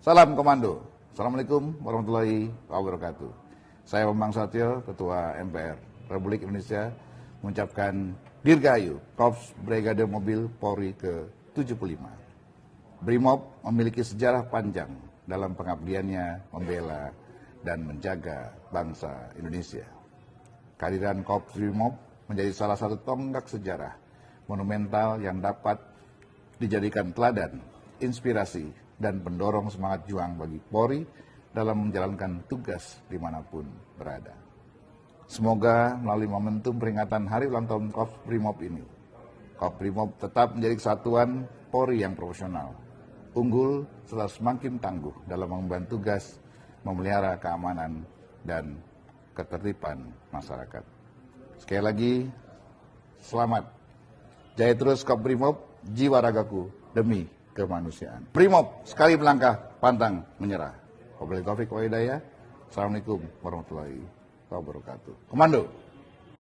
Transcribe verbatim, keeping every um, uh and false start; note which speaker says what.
Speaker 1: Salam Komando. Assalamualaikum warahmatullahi wabarakatuh. Saya Bambang Susatyo, Ketua M P R Republik Indonesia, mengucapkan Dirgahayu Korps Brigade Mobil Polri ke tujuh puluh lima. Brimob memiliki sejarah panjang dalam pengabdiannya membela dan menjaga bangsa Indonesia. Kehadiran Korps Brimob menjadi salah satu tonggak sejarah monumental yang dapat dijadikan teladan, inspirasi, dan pendorong semangat juang bagi Polri dalam menjalankan tugas dimanapun berada. Semoga melalui momentum peringatan hari ulang tahun Korps Brimob ini, Korps Brimob tetap menjadi kesatuan Polri yang profesional, unggul, serta semakin tangguh dalam mengemban tugas memelihara keamanan dan ketertiban masyarakat. Sekali lagi, selamat. Jaya terus Korps Brimob, jiwa ragaku demi kemanusiaan. Brimob sekali melangkah, pantang menyerah. Wabillahi taufiq wal hidayah. Assalamualaikum warahmatullahi wabarakatuh. Komando.